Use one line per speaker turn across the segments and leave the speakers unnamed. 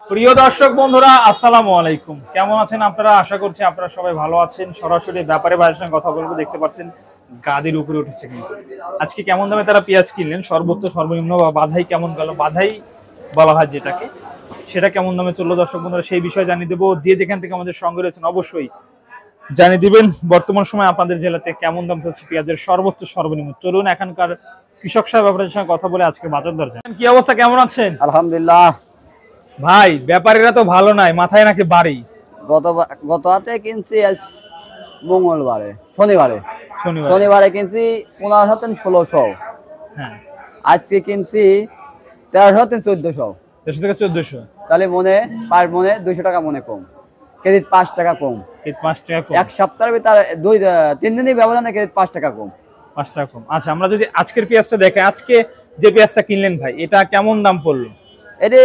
প্রিয় দর্শক বন্ধুরা, আসসালামু আলাইকুম। কেমন আছেন আপনারা? আশা করছি আপনারা সবাই ভালো আছেন। সরাসরি ব্যাপারে ভাইয়ের সঙ্গে কথা বলবো। দেখতে পাচ্ছেন গাদির উপরে উঠেছে। কিন্তু আজকে কেমন দামে তারা পেঁয়াজ কিনলেন, সর্বোচ্চ সর্বনিম্ন বা বাধাই কেমন গেল, বাধাই বলা হয় যেটাকে, সেটা কেমন দামে চললো দর্শক বন্ধুরা সেই বিষয়ে জানিয়ে দেবো। যে যেখান থেকে আমাদের সঙ্গে রয়েছেন অবশ্যই জানিয়ে দিবেন বর্তমান সময় আপনাদের জেলাতে কেমন দাম চলছে পেঁয়াজের সর্বোচ্চ সর্বনিম্ন। চলুন এখানকার কৃষক সাহেব আপনাদের সঙ্গে কথা বলে আজকে বাজার দর জানেন। কি অবস্থা, কেমন আছেন?
আলহামদুলিল্লাহ।
ভাই ব্যাপারীরা তো ভালো নাই, মাথায় নাকি বাড়ি।
গত হাটে কিনছি আজ মঙ্গলবারে শনিবারে কিনছি 1500
হ্যাঁ,
আজকে কিনছি 1300
দেড়শো থেকে 1400।
তাহলে পার মনে 200 টাকা মনে কম, কেজি 5 টাকা কম।
এই 5 টাকা কম,
এক সপ্তাহের ভিতরে 3 দিনের ব্যবধানে কেজি 5 টাকা কম।
5 টাকা কম। আচ্ছা, আমরা যদি আজকের পেঁয়াজটা দেখে, আজকে যে পেঁয়াজটা কিনলেন ভাই, এটা কেমন দাম পড়লো?
এটি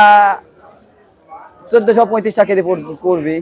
1435 টাকা কেজি পড়বে।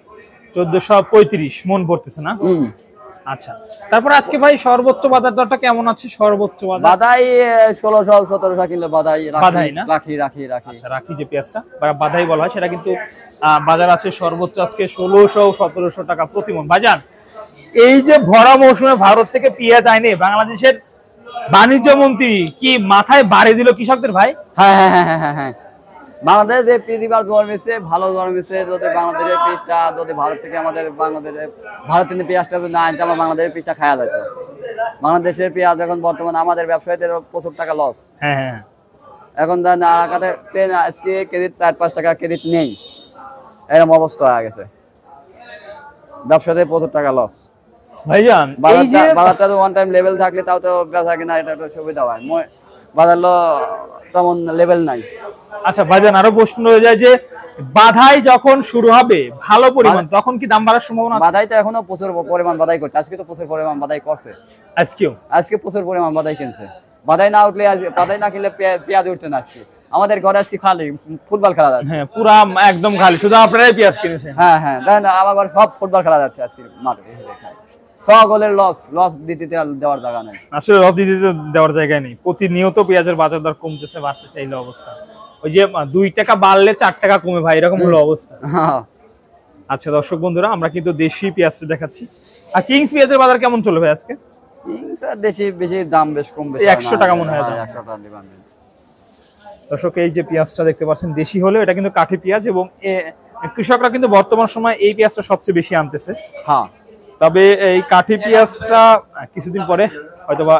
1435 মন পড়তেছে না? আচ্ছা, তারপর আজকে ভাই সর্বোচ্চ বাজার দরটা কেমন আছে? সর্বোচ্চ
বাদাই 1600-1700 কিলো বাদাই
না
রাখি।
আচ্ছা, রাখি যে পেঁয়াজটা বাদাই বলা হয়, সেটা কিন্তু বাজার আছে সর্বোচ্চ আজকে 1600-1700 টাকা প্রতি মন। ভাইজান, এই যে ভরা মৌসুমে ভারত থেকে পেঁয়াজ আইনে বাংলাদেশের বাণিজ্য মন্ত্রী কি মাথায় বাড়ি দিল কৃষকদের ভাই?
হ্যাঁ। বাংলাদেশ যে পৃথিবীর জন্মেছে, ভালো জন্মেছে। যদি বাংলাদেশের পিসটা যদি ভারত থেকে আমাদের ভারতের পেঁয়াজটা যদি না আনতে, আমার বাংলাদেশের পিসটা খাওয়া যেত। বাংলাদেশের পেঁয়াজ এখন বর্তমানে আমাদের ব্যবসায়ীদের প্রচুর টাকা লস।
হ্যাঁ,
এখন আজকে কেজি 4-5 টাকা কেজি নেই, এরকম অবস্থা হয়ে গেছে। ব্যবসায়ীদের প্রচুর টাকা লস।
ভাইজান
বাজারটা তো ওয়ান টাইম লেভেল থাকলে তাও তো ব্যবসা কিনা এটা তো সুবিধা হয়। বাজার তেমন লেভেল নাই।
আচ্ছা ভাইজান, আরো প্রশ্ন রয়ে যায় যে বাধাই যখন শুরু হবে ভালো পরিমাণ, তখন কি দাম বাড়ার সম্ভাবনা আছে?
বাধাই তো এখনো প্রচুর পরিমাণ বাধাই করছে। আজকে তো প্রচুর পরিমাণ বাধাই করছে। আজকে প্রচুর পরিমাণ বাধাই কিনছে। বাধাই না উঠলে, বাধাই না কিনলে পেঁয়াজ উঠছে না। আজকে আমাদের ঘরে আজকে খালি ফুটবল খেলা যাচ্ছে।
হ্যাঁ, পুরা একদম খালি, শুধু আপনারাই পেঁয়াজ কিনেছেন।
হ্যাঁ, দেখেন আমার ঘরে সব ফুটবল খেলা যাচ্ছে আজকে মাঠে। সকলের লস দিতে দেওয়ার জায়গা নেই।
আসলে লস দিতে দেওয়ার জায়গা নেই। প্রতিনিয়ত পেঁয়াজের বাজার দর কমতেছে, বাড়তেছে, এই অবস্থা। ওই যে 2 টাকা বাড়লে 4 টাকা কমে ভাই, এরকম হলো অবস্থা। আচ্ছা দর্শক বন্ধুরা, আমরা কিন্তু দেশি পেঁয়াজটা দেখাচ্ছি। আর কিংস পেঁয়াজের বাজার কেমন চলে ভাই আজকে?
কিংস আর দেশি বেশি দাম বেশ কম, বেশি
100 টাকা মনে হয়।
100 টাকা দিবেন।
দর্শক, এই যে পেঁয়াজটা দেখতে পাচ্ছেন দেশি হলেও এটা কিন্তু কাঠি পেঁয়াজ, এবং কৃষকরা কিন্তু বর্তমান সময় এই পেঁয়াজটা সবচেয়ে বেশি আনতেছে।
হ্যাঁ,
তবে এই কাঠি পেঁয়াজটা কিছুদিন পরে হয়তোবা।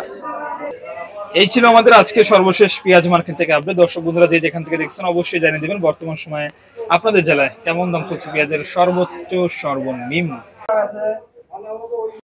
এই ছিল আমাদের আজকে সর্বশেষ পেঁয়াজ মার্কেট থেকে আপডেট। দর্শক বন্ধুরা, যে যেখান থেকে দেখছেন অবশ্যই জানিয়ে দেবেন বর্তমান সময়ে আপনাদের জেলায় কেমন দাম চলছে পেঁয়াজের সর্বোচ্চ সর্বনিম্ন।